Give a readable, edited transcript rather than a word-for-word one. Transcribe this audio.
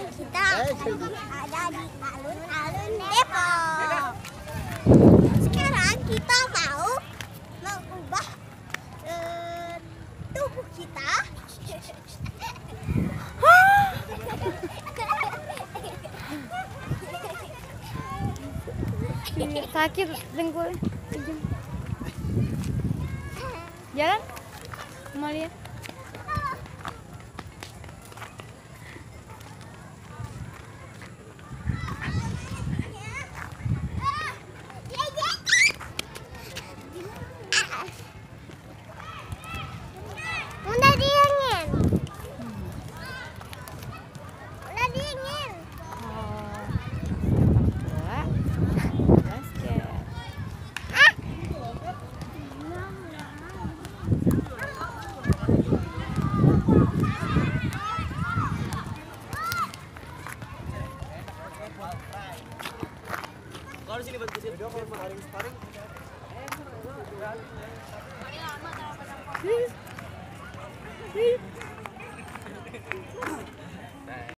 kita ada di alun-alun Depok. Sekarang kita mau mengubah tubuh kita. Sakit dengkul. Jalan, mau lihat. Udah dingin. Udah dingin. Basket. Kalau di sini buat kusir. Sparring.